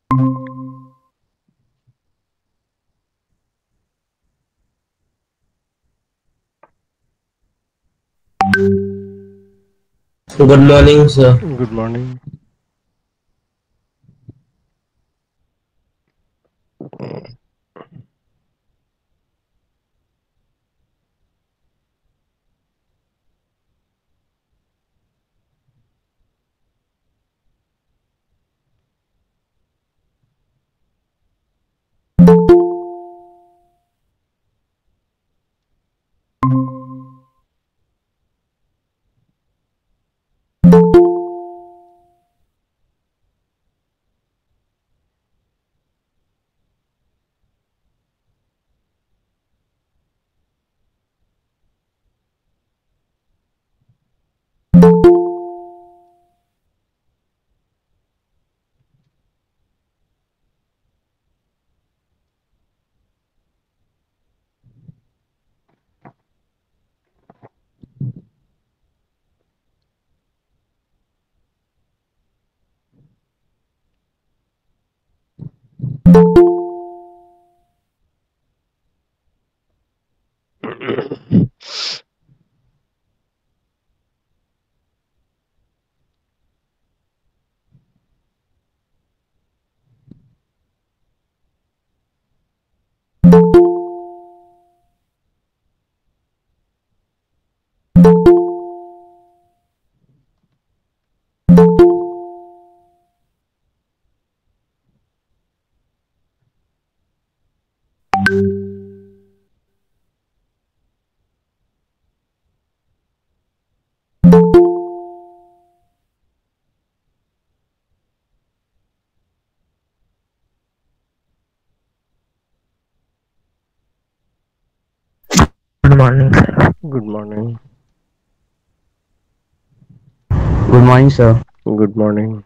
Good morning, sir. Good morning. Good morning, sir. Good morning. Good morning, sir. Good morning.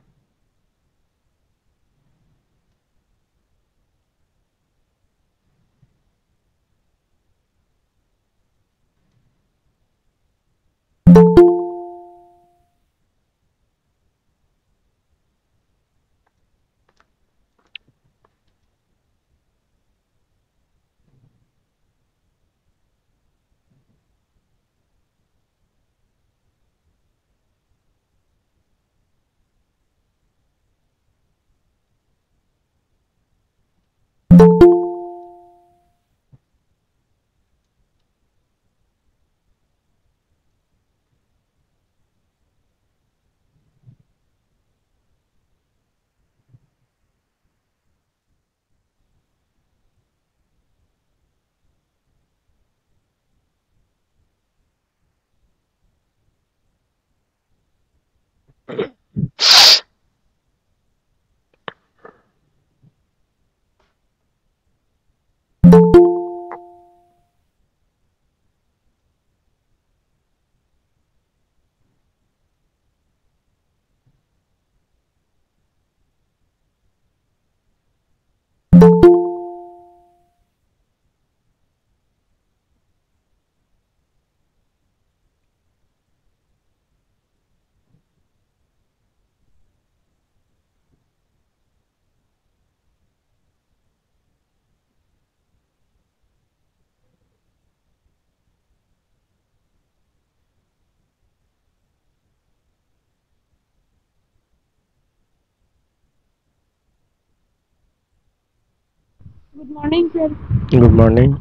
Good morning, sir. Good morning.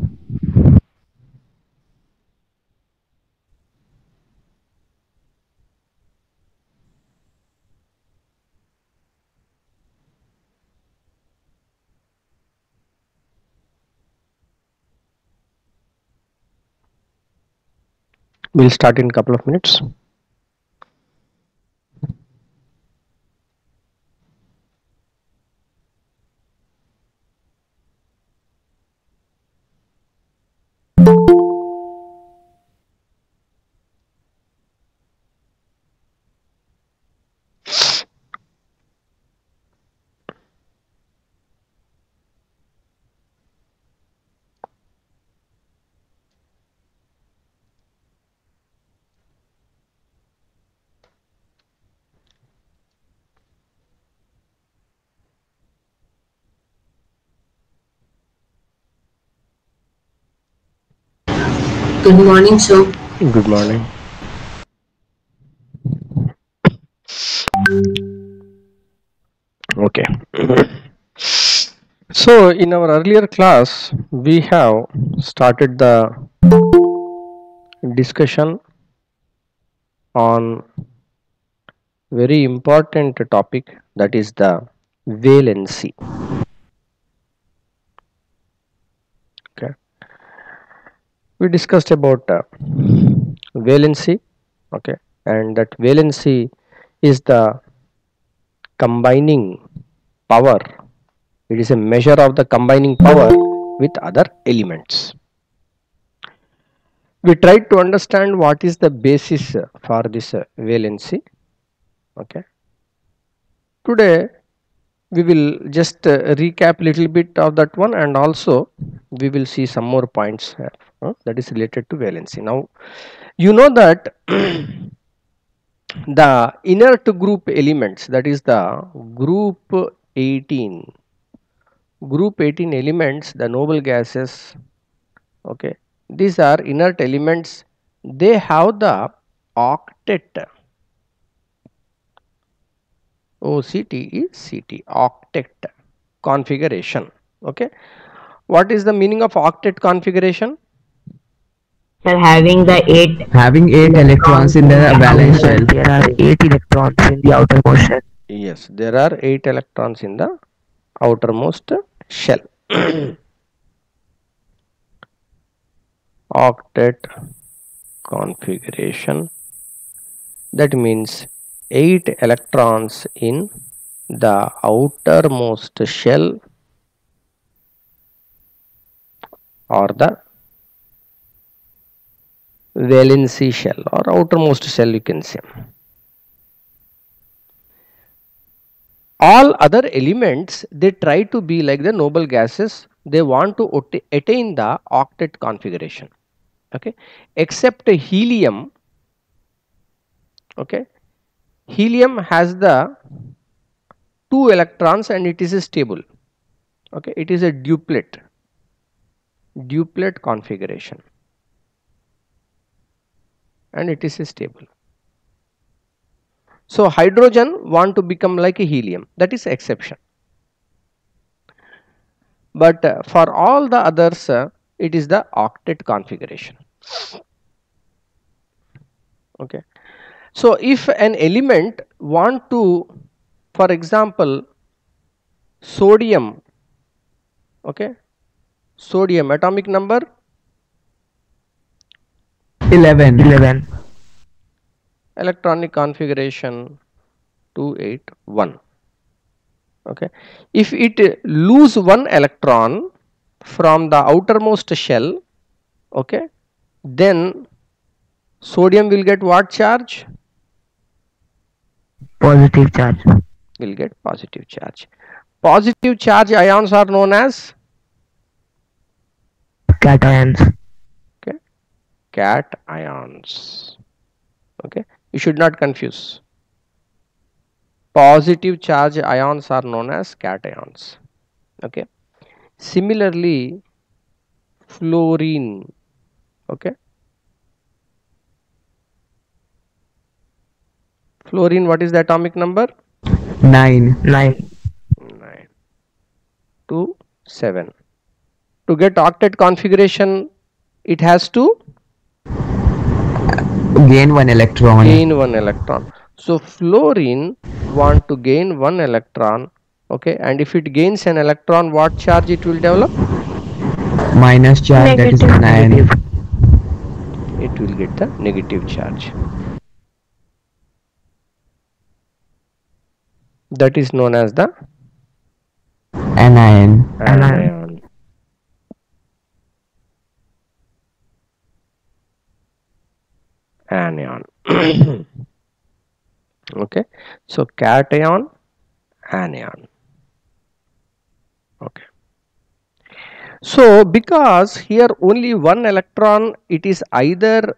We'll start in a couple of minutes. Good morning, sir. Good morning. Okay. So, in our earlier class, we have started the discussion on very important topic, that is the valency. Okay. We discussed about valency. Okay, and that valency is the combining power. It is a measure of the combining power with other elements. We tried to understand what is the basis for this valency. Okay, today we will just recap little bit of that one, and also we will see some more points that is related to valency. Now you know that the inert group elements, that is the group 18 elements, the noble gases, okay, these are inert elements. They have the octet, OCT is CT, octet configuration. Okay, what is the meaning of octet configuration? Sir, having 8 electrons in the valence shell. There are 8 electrons in the outermost shell. Yes, there are 8 electrons in the outermost shell. Octet configuration, that means 8 electrons in the outermost shell or the valency shell or outermost shell, you can say. All other elements, they try to be like the noble gases, they want to attain the octet configuration. Okay, except helium. Okay, helium has the 2 electrons and it is stable. Okay, it is a duplet configuration and it is stable. So hydrogen want to become like a helium, that is exception. But for all the others, it is the octet configuration. Okay, so if an element want to, for example, sodium, okay, sodium atomic number 11. Electronic configuration 281. Okay, if it lose 1 electron from the outermost shell, okay, then sodium will get what charge? Positive charge. Will get positive charge. Positive charge ions are known as Cations. okay, cations. Okay, you should not confuse. Positive charge ions are known as cations. Okay, similarly fluorine, okay, fluorine, what is the atomic number? 9. 9 to 7. To get octet configuration, it has to Gain 1 electron. gain 1 electron. So fluorine want to gain 1 electron. Okay, and if it gains an electron, what charge it will develop? Minus charge, that is 9. It will get the negative charge. That is known as the Anion. anion. Anion. Okay, so cation, anion. Okay, so because here only 1 electron, it is either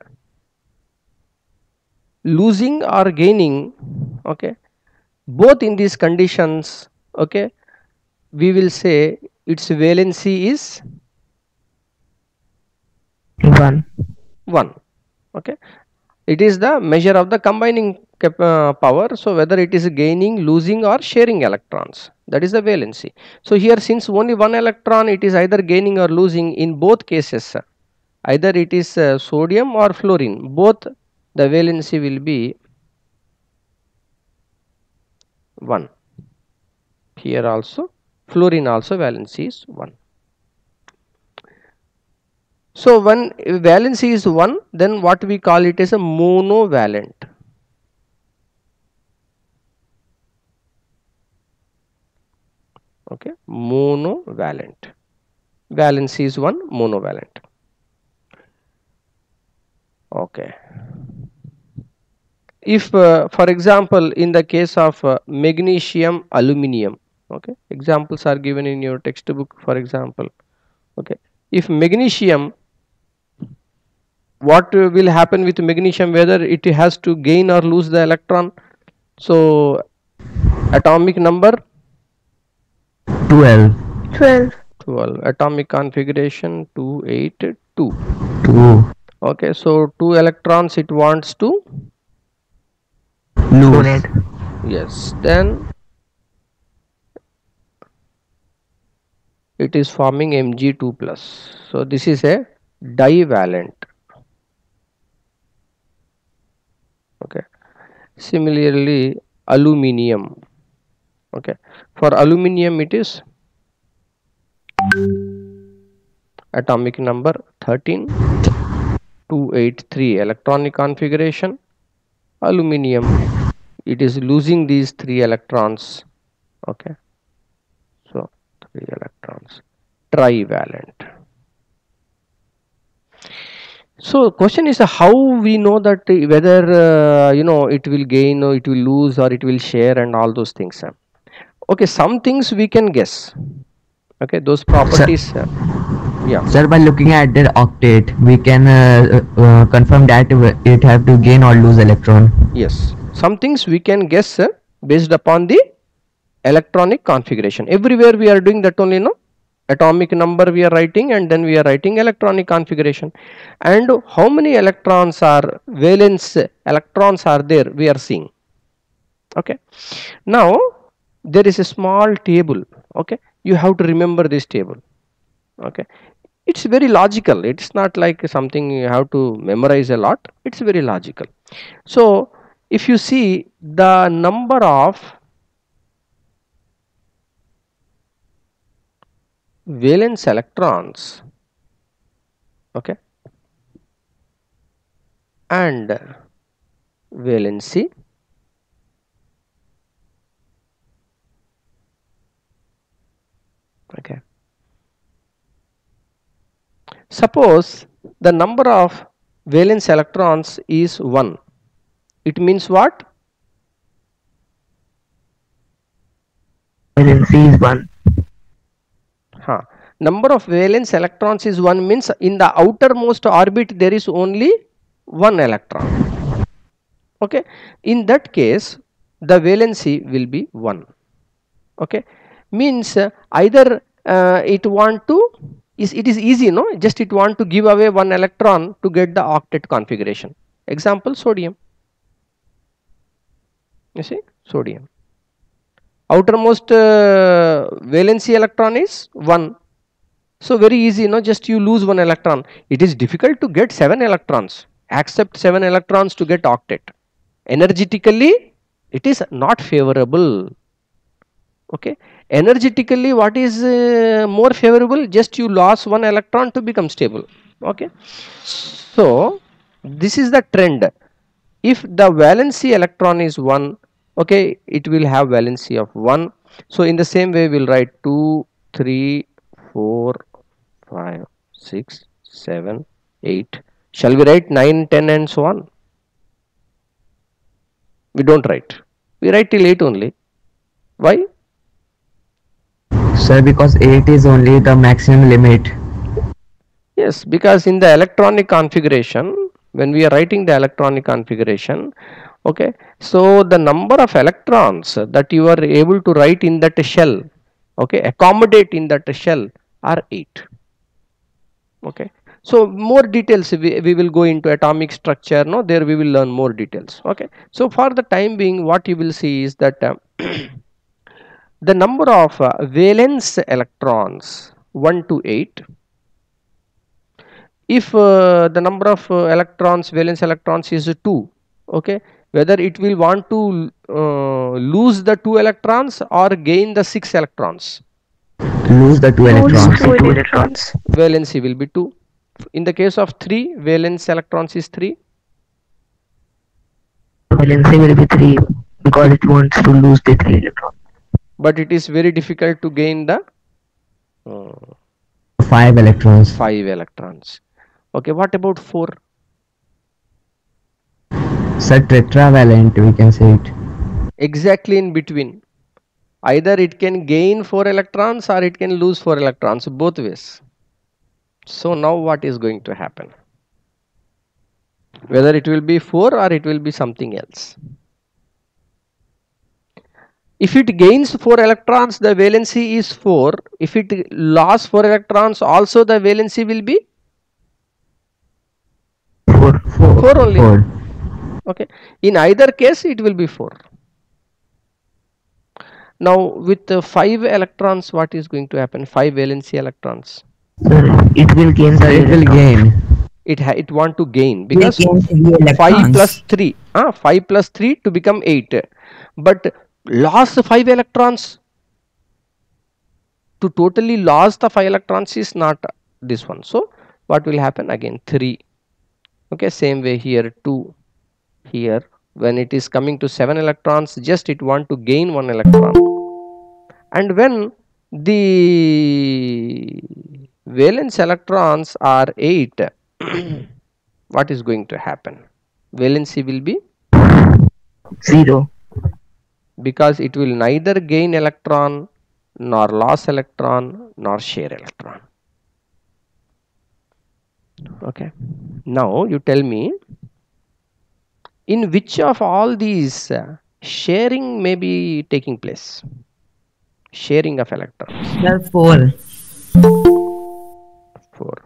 losing or gaining. Okay, both in these conditions, okay, we will say its valency is 1. 1. Okay, it is the measure of the combining power. So whether it is gaining, losing or sharing electrons, that is the valency. So here, since only one electron, it is either gaining or losing. In both cases, either it is sodium or fluorine, both the valency will be 1. Here also fluorine also valency is 1. So when valency is 1, then what we call it is a monovalent. Okay, monovalent. Valency is 1, monovalent. Okay. If for example, in the case of magnesium aluminum, okay, examples are given in your textbook. For example, okay, if magnesium, what will happen with magnesium, whether it has to gain or lose the electron? So atomic number 12. 12, atomic configuration 282. 2. Okay, so 2 electrons it wants to Lose. yes, then it is forming Mg2 plus. So this is a divalent. Okay, similarly aluminium. Okay, for aluminium it is atomic number 13, 283 electronic configuration. Aluminium, it is losing these 3 electrons. Okay, so 3 electrons, trivalent. So question is how we know that whether it will gain or it will lose or it will share and all those things. Okay, some things we can guess. Okay, those properties. Yeah. Sir, by looking at the octet, we can confirm that it have to gain or lose electron. Yes, some things we can guess based upon the electronic configuration. Everywhere we are doing that only, no? Atomic number we are writing and then we are writing electronic configuration. And how many electrons are valence electrons are there, we are seeing. Okay. Now there is a small table. Okay. You have to remember this table. Okay. It's very logical. It's not like something you have to memorize a lot. It's very logical. So if you see the number of valence electrons, okay, and valency, okay. Suppose the number of valence electrons is 1. It means what? Valency is 1. Number of valence electrons is 1 means in the outermost orbit there is only 1 electron. Okay. In that case the valency will be 1. Okay. Means either it want to it is easy, no? Just it want to give away 1 electron to get the octet configuration. Example, sodium. You see, sodium. Outermost valency electron is 1. So very easy, no? Just you lose 1 electron. It is difficult to get 7 electrons. Accept 7 electrons to get octet. Energetically, it is not favorable. Okay. Energetically, what is more favorable? Just you lost 1 electron to become stable. Okay. So this is the trend. If the valency electron is 1, okay, it will have valency of 1. So in the same way we will write 2, 3, 4, 5, 6, 7, 8. Shall we write 9, 10 and so on? We don't write. We write till 8 only. Why? Sir, because 8 is only the maximum limit. Yes, because in the electronic configuration, when we are writing the electronic configuration, okay, so the number of electrons that you are able to write in that shell, okay, accommodate in that shell are 8. Okay, So more details we will go into atomic structure. No, there we will learn more details. Okay, so for the time being, what you will see is that the number of valence electrons 1 to 8. If the number of electrons, valence electrons is 2, okay, whether it will want to lose the 2 electrons or gain the 6 electrons. Lose the 2 electrons. Two electrons. Valency will be 2. In the case of 3, valence electrons is 3. Valency will be 3 because it wants to lose the 3 electrons. But it is very difficult to gain the 5 electrons. 5 electrons. Okay, what about 4? So tetravalent, we can say it. Exactly in between. Either it can gain 4 electrons or it can lose 4 electrons, both ways. So now what is going to happen? Whether it will be 4 or it will be something else. If it gains 4 electrons, the valency is 4. If it lost 4 electrons, also the valency will be 4 only. 4. Okay. In either case, it will be 4. Now with 5 electrons, what is going to happen? 5 valency electrons. It will gain. So it will gain. It want to gain because 5 plus 3. 5 plus 3 to become 8. But lost 5 electrons. To totally lose the 5 electrons is not this one. So what will happen? Again 3. Okay, same way here 2. Here when it is coming to 7 electrons, just it want to gain 1 electron. And when the valence electrons are 8, what is going to happen? Valency will be 0 because it will neither gain electron nor lose electron nor share electron. Okay, now you tell me, in which of all these sharing may be taking place? Sharing of electrons. 4. 4.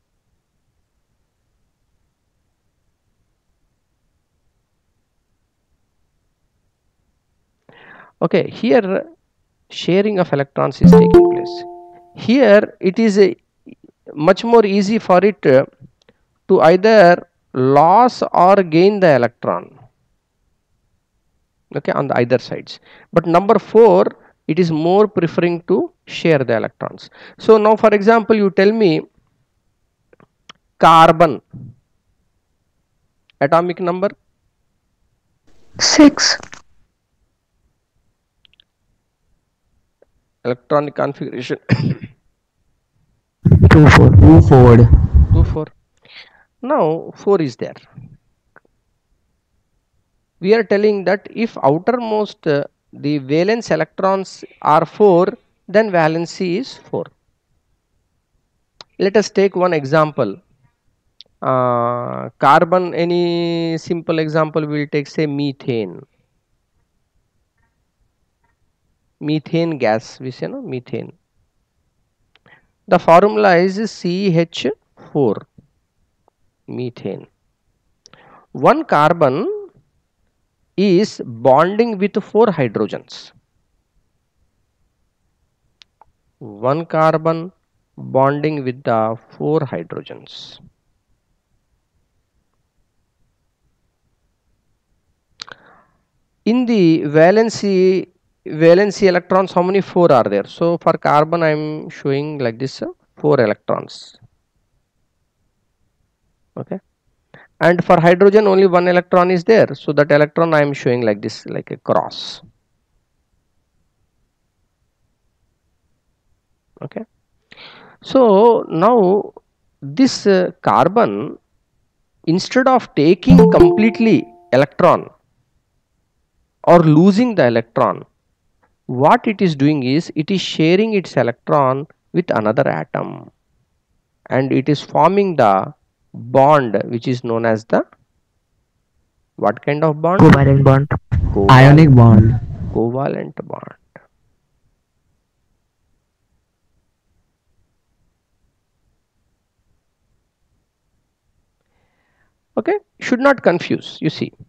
Okay, here sharing of electrons is taking place. Here it is much more easy for it to either lose or gain the electron. Okay, on the either sides. But number 4, it is more preferring to share the electrons. So now for example, you tell me carbon atomic number 6. electronic configuration 2 4. 2 4. 2 4. Now 4 is there. We are telling that if outermost the valence electrons are 4, then valency is 4. Let us take one example. Carbon, any simple example we will take, say methane. Methane gas, we say no, methane. The formula is CH4, methane. One carbon is bonding with 4 hydrogens. One carbon bonding with the 4 hydrogens. In the valency electrons, how many? 4 are there. So for carbon I am showing like this 4 electrons. Okay, and for hydrogen only 1 electron is there, so that electron I am showing like this, like a cross. Okay, so now this carbon, instead of taking completely electron or losing the electron, what it is doing is it is sharing its electron with another atom, and it is forming the bond which is known as the, what kind of bond? Covalent bond. Ionic bond. Covalent bond. Okay, should not confuse. You see,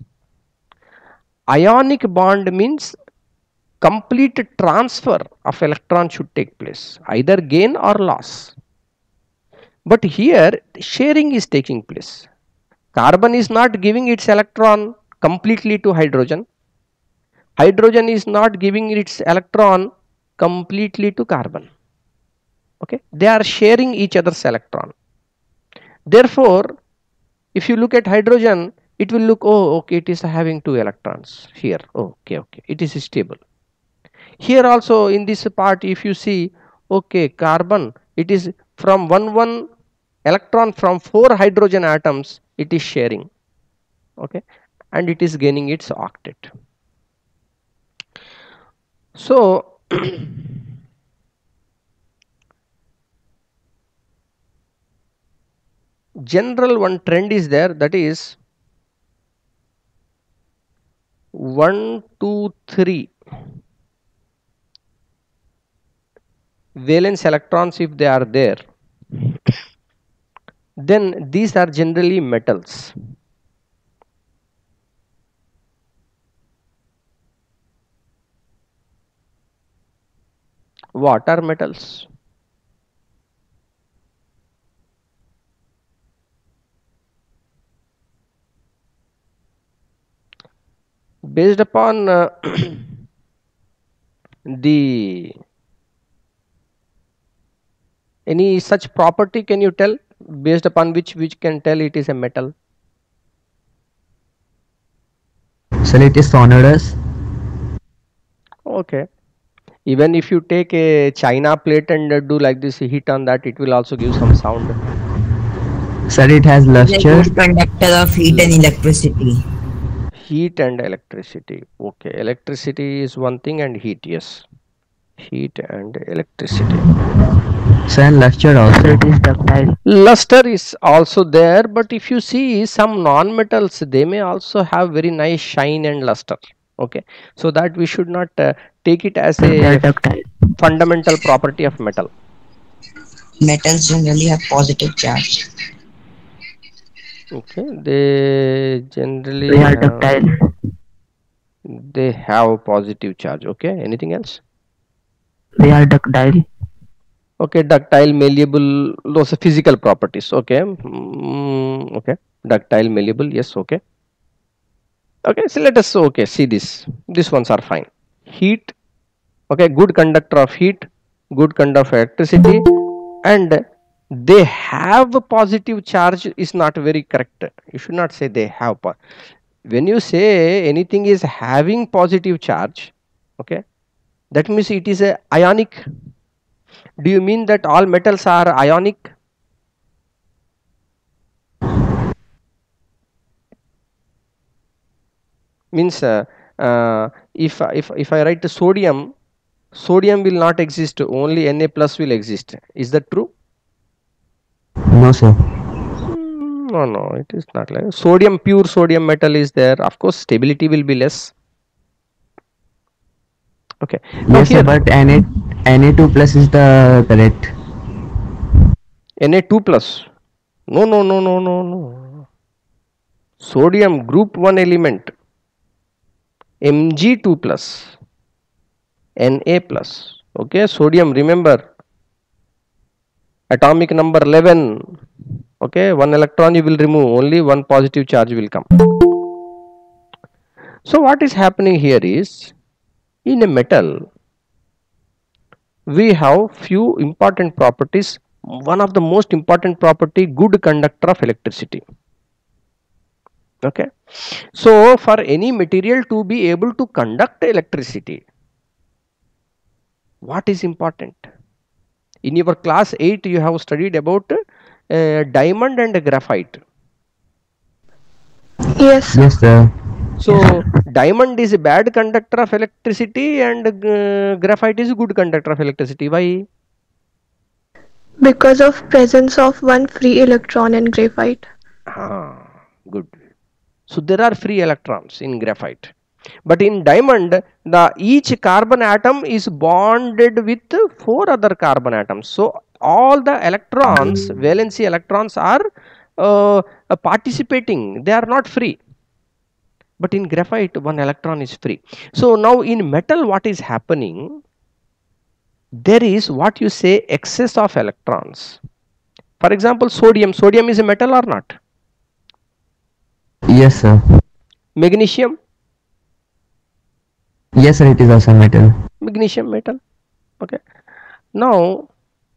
ionic bond means complete transfer of electron should take place, either gain or loss. But here sharing is taking place. Carbon is not giving its electron completely to hydrogen. Hydrogen is not giving its electron completely to carbon. Okay, they are sharing each other's electron. Therefore, if you look at hydrogen, it will look, oh, okay, it is having 2 electrons here. Oh, okay, it is stable. Here also in this part, if you see, okay, carbon, it is from one electron from 4 hydrogen atoms, it is sharing. Okay, and it is gaining its octet. So general one trend is there, that is 1, 2, 3 valence electrons if they are there, then these are generally metals. What are metals? Based upon the any such property, can you tell, based upon which can tell it is a metal? So it is sonorous. Okay, even if you take a china plate and do like this, heat on that, it will also give some sound. Sir, it has luster. Like good conductor of heat and electricity. Heat and electricity. Okay, electricity is one thing and heat, yes. Heat and electricity. So and luster also. It is ductile. Luster is also there, but if you see some non-metals, they may also have very nice shine and luster. Okay, so that we should not take it as a fundamental property of metal. Metals generally have positive charge. Okay, they generally They are ductile. they have positive charge. Okay, anything else? They are ductile. Okay, ductile, malleable, those are physical properties. Okay, okay, ductile, malleable, yes, okay. Okay, so let us see this. These ones are fine. Heat, okay, good conductor of heat, good conductor of electricity, and they have a positive charge is not very correct. You should not say they have. When you say anything is having positive charge, okay, that means it is a ionic. Do you mean that all metals are ionic? Means if I write sodium, sodium will not exist, only Na plus will exist. Is that true? No, sir. No, it is not like sodium. Pure sodium metal is there. Of course, stability will be less. Okay. Yes, sir, but Na2 plus is the correct. Na2 plus. No. Sodium group 1 element. Mg2 plus. Na plus. Okay. Sodium, remember, atomic number 11. Okay. 1 electron you will remove. Only 1 positive charge will come. So what is happening here is, in a metal, we have few important properties. One of the most important property, good conductor of electricity. Okay, so for any material to be able to conduct electricity, what is important? In your class 8 you have studied about diamond and graphite. Yes. Yes, sir. So diamond is a bad conductor of electricity and graphite is a good conductor of electricity. Why? Because of presence of one free electron in graphite. Good. So there are free electrons in graphite, but in diamond each carbon atom is bonded with 4 other carbon atoms. So all the electrons, valency electrons, are participating, they are not free. But in graphite, one electron is free. So now in metal, what is happening? There is what you say excess of electrons. For example, sodium. Sodium is a metal or not? Yes, sir. Magnesium. Yes, sir. It is also metal. Magnesium metal. Okay. Now,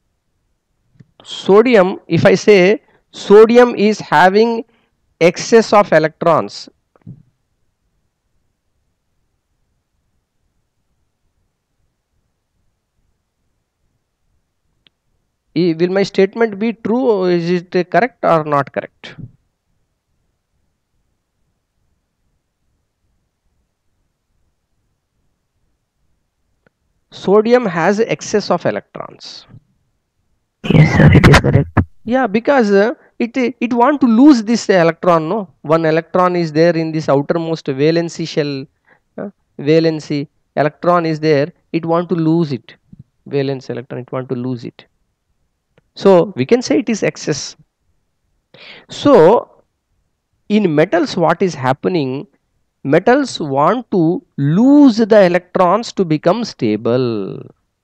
sodium, if I say sodium is having excess of electrons, will my statement be true, or is it correct or not correct? Sodium has excess of electrons. Yes, sir. It is correct. Yeah, because it want to lose this electron. No, one electron is there in this outermost valency shell. Valency electron is there. It want to lose it. Valence electron. It want to lose it. So we can say it is excess. So in metals, what is happening? Metals want to lose the electrons to become stable.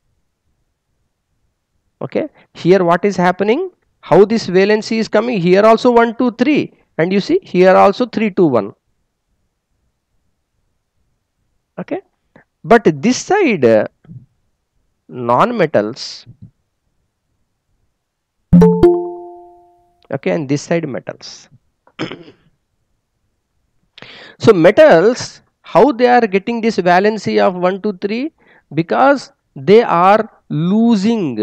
Okay, here what is happening? How this valency is coming? Here also 1, 2, 3, and you see here also 3, 2, 1. Okay, but this side non-metals. Okay, and this side metals. So metals, how they are getting this valency of 1, 2, 3? Because they are losing,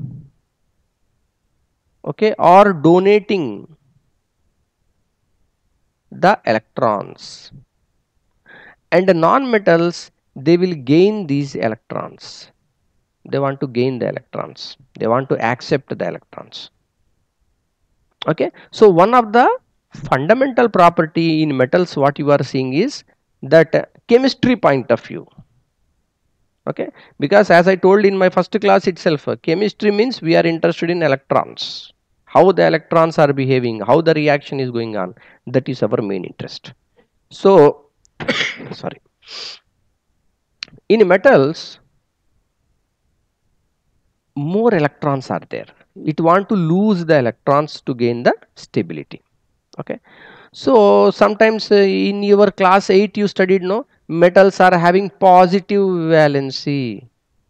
okay, or donating the electrons, and the non-metals, they will gain these electrons. They want to gain the electrons. They want to accept the electrons. Okay, so one of the fundamental property in metals what you are seeing is that chemistry point of view. Okay, because as I told in my first class itself, chemistry means we are interested in electrons, how the electrons are behaving, how the reaction is going on. That is our main interest. So sorry, in metals more electrons are there. It want to lose the electrons to gain the stability. Okay, so sometimes in your class 8 you studied, no, metals are having positive valency.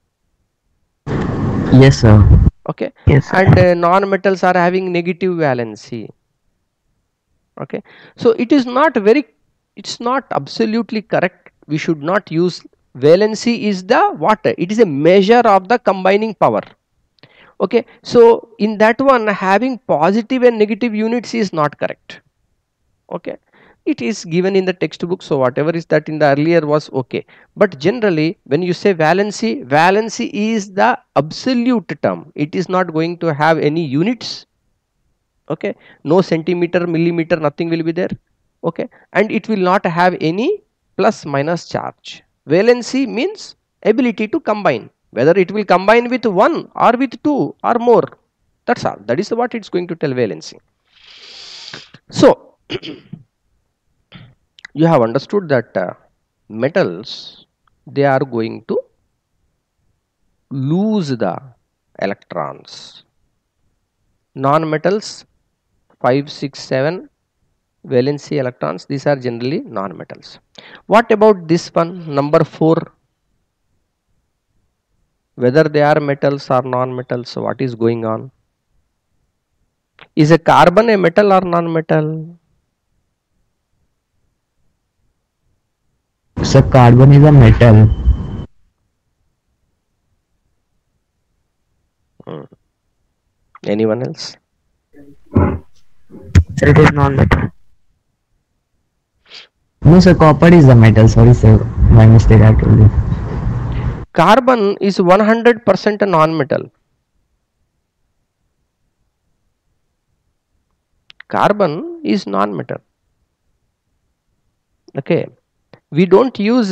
Yes, sir. Okay, Yes, sir. and non-metals are having negative valency. Okay, so it is not very, it's not absolutely correct. We should not use valency is the what? It is a measure of the combining power. Okay, so in that one having positive and negative units is not correct. Okay, it is given in the textbook, so whatever is that in the earlier was okay, but generally when you say valency, valency is the absolute term. It is not going to have any units. Okay, no centimeter, millimeter, nothing will be there. Okay, and it will not have any plus minus charge. Valency means ability to combine, whether it will combine with 1 or with 2 or more. That's all. That is what it's going to tell valency. So you have understood that metals, they are going to lose the electrons. Non-metals 5, 6, 7 valency electrons, these are generally non-metals. What about this one, number 4? Whether they are metals or non-metals, what is going on? Is a carbon a metal or non-metal? So carbon is a metal. Anyone else? Sir, it is non-metal. No, sir, copper is a metal. Sorry, sir. My mistake, I told you. Carbon is 100% a non-metal. Carbon is non-metal. Okay, we don't use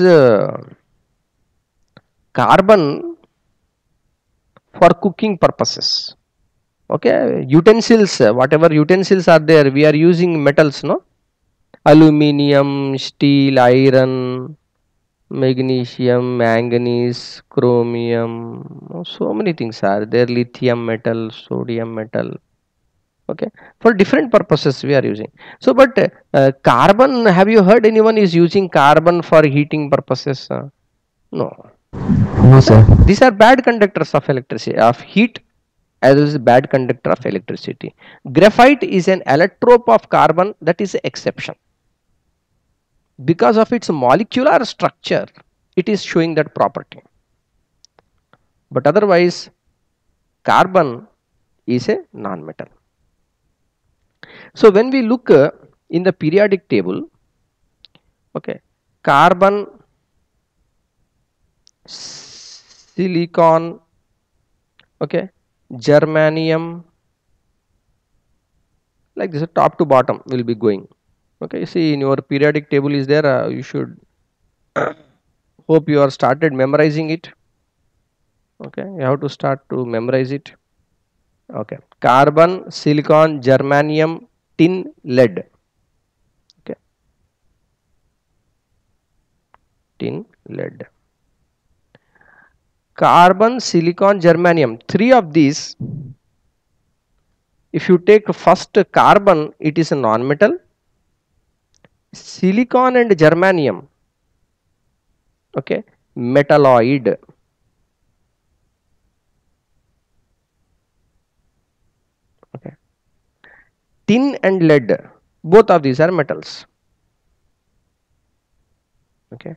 carbon for cooking purposes. Okay, utensils, whatever utensils are there, we are using metals, no? Aluminium, steel, iron, magnesium, manganese, chromium, so many things are there, lithium metal, sodium metal. Okay, for different purposes we are using. So but carbon, have you heard anyone is using carbon for heating purposes? No. No, sir. These are bad conductors of electricity, of heat, as well as bad conductor of electricity. Graphite is an allotrope of carbon, that is an exception. Because of its molecular structure, it is showing that property. But otherwise, carbon is a non-metal. So when we look in the periodic table, okay, carbon, silicon, okay, germanium, like this, top to bottom will be going. Okay, you see in your periodic table is there, you should hope you are started memorizing it. Okay, you have to start to memorize it. Okay, carbon, silicon, germanium, tin, lead. Okay, tin, lead. Carbon, silicon, germanium, three of these, if you take first carbon, it is a non-metal. Silicon and germanium, okay, metalloid. Okay, tin and lead, both of these are metals. Okay,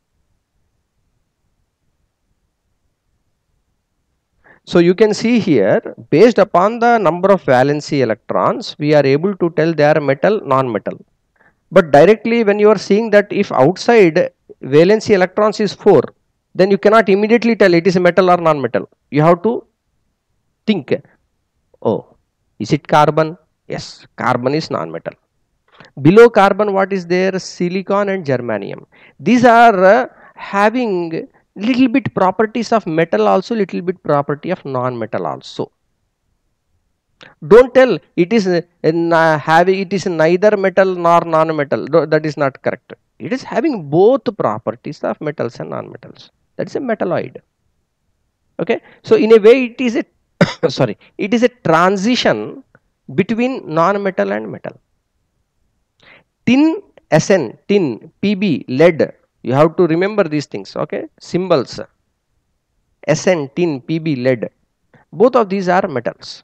so you can see here, based upon the number of valency electrons, we are able to tell they are metal, non-metal. But directly when you are seeing that if outside valency electrons is 4, then you cannot immediately tell it is a metal or non-metal. You have to think, oh, is it carbon? Yes, carbon is non-metal. Below carbon, what is there? Silicon and germanium. These are having little bit properties of metal also, little bit property of non-metal also. Don't tell it is having, it is neither metal nor non-metal. That is not correct. It is having both properties of metals and non-metals. That is a metalloid. Okay, so in a way it is a sorry, it is a transition between non-metal and metal. Tin, Sn, tin, Pb, lead. You have to remember these things. Okay, symbols. Sn, tin, Pb, lead. Both of these are metals.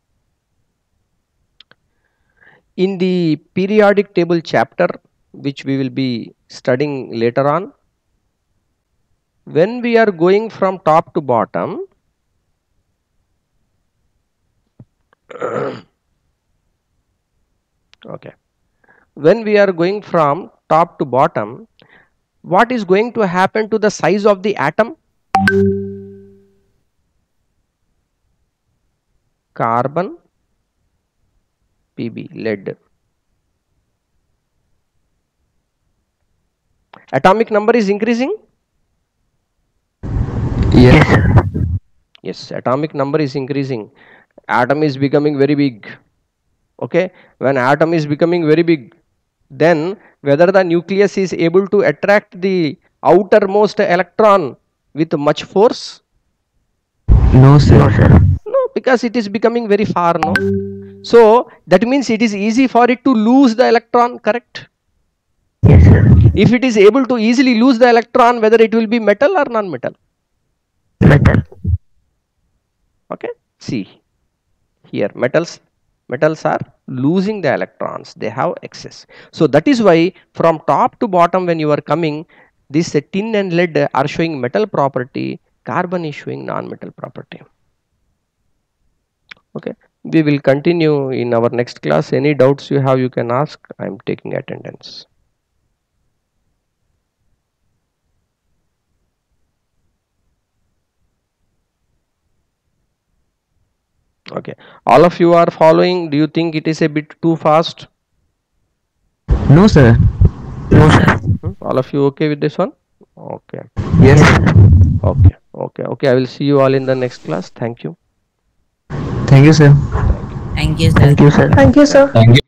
In the periodic table chapter, which we will be studying later on, when we are going from top to bottom, okay, when we are going from top to bottom, what is going to happen to the size of the atom? Carbon, Pb, lead. Atomic number is increasing? Yes. Yes, atomic number is increasing. Atom is becoming very big. Okay, when atom is becoming very big, then whether the nucleus is able to attract the outermost electron with much force? No, sir. No, sir. No, because it is becoming very far, no? So that means it is easy for it to lose the electron, correct? Yes, sir. If it is able to easily lose the electron, whether it will be metal or non-metal? Metal. Okay, see here, metals are losing the electrons, they have excess. So that is why from top to bottom when you are coming, this tin and lead are showing metal property, carbon is showing non-metal property. Okay, we will continue in our next class. Any doubts you have, you can ask. I am taking attendance. Okay, all of you are following. Do you think it is a bit too fast? No, sir. No, sir. All of you okay with this one? Okay. Yes. Okay. I will see you all in the next class. Thank you. Thank you, sir. Thank you, sir. Thank you, sir. Thank you, sir. Thank you.